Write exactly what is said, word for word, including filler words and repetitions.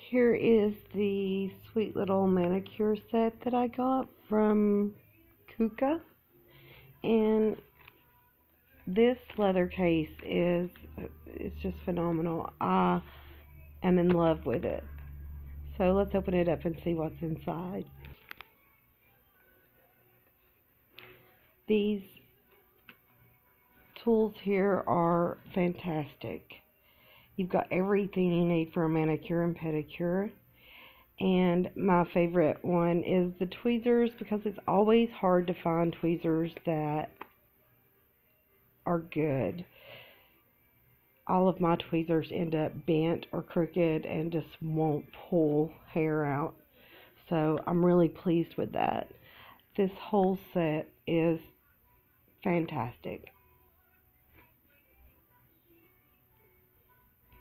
Here is the sweet little manicure set that I got from Kuka, and this leather case is it's just phenomenal. I am in love with it. So let's open it up and see what's inside. These tools here are fantastic. You've got everything you need for a manicure and pedicure. And my favorite one is the tweezers, because it's always hard to find tweezers that are good. All of my tweezers end up bent or crooked and just won't pull hair out. So I'm really pleased with that. This whole set is fantastic.